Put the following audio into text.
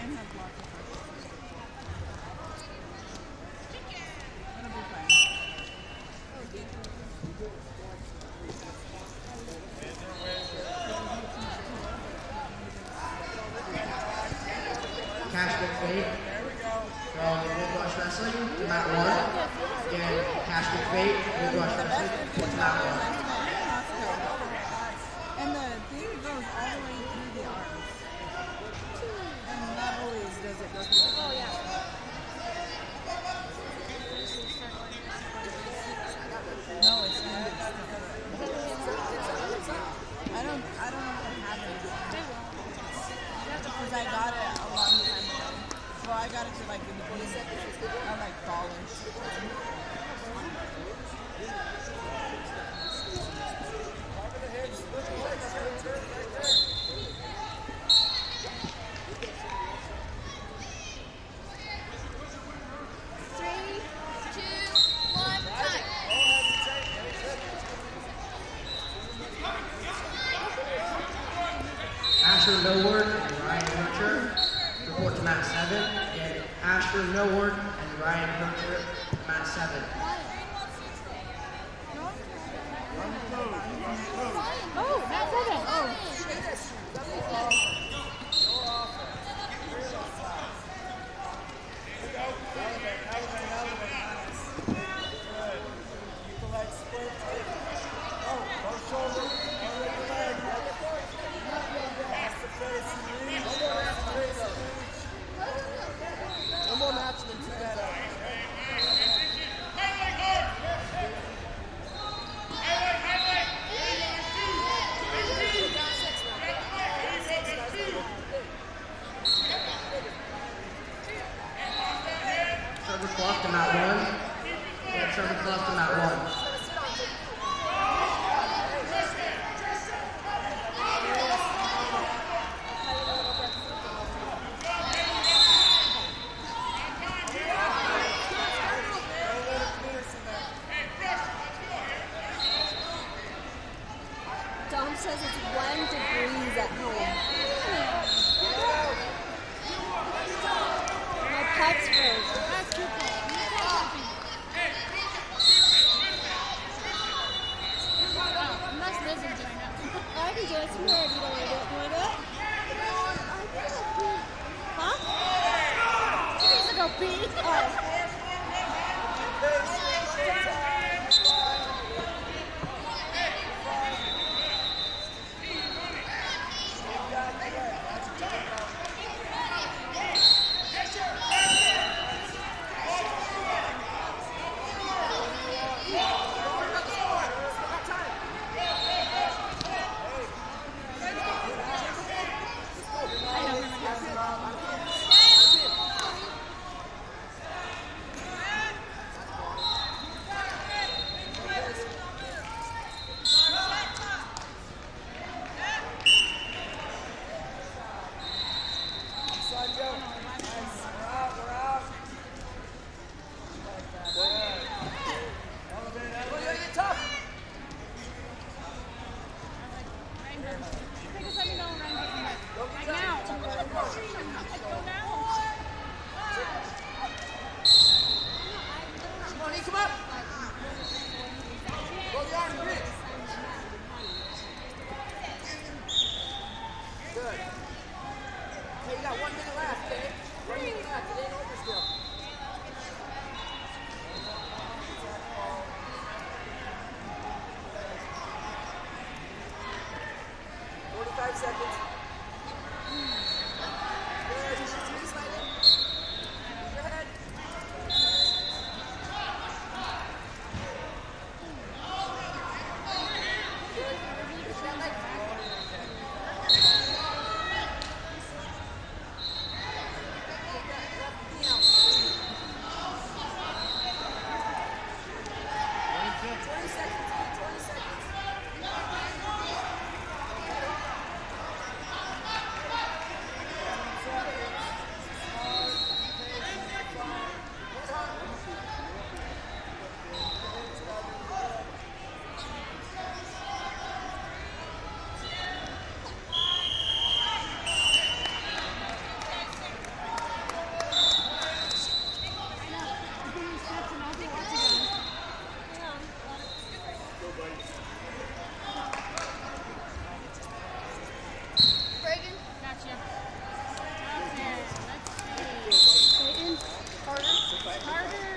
Cash McFate from Woodrush Wrestling to mat 1. Again, Cash McFate, Woodrush Wrestling to mat 1. And the thing goes all the way through the arms. And not always does it go through the arms. Oh, yeah. No, it's not. I don't know if it happens. Because I got it a long time ago. Well, I got it to like in the beginning. I'm like ballers. Asher Millward and Ryan Nurture report to mat 7. Again, Asher Millward and Ryan Nurture to mat 7. Oh, that's it. Oh. One more match and then two that out. Trevor Clough to mat 1. Yeah, Trevor Clough to mat 1. Dom says it's 1 degrees at home. My pets froze. That's too cold. Unless Liz is doing it. I can do it. It's weird if you don't want to do it. Do you want to do it? Huh? He needs to go pee. Oh. Okay, let's see. Clayton. Carter.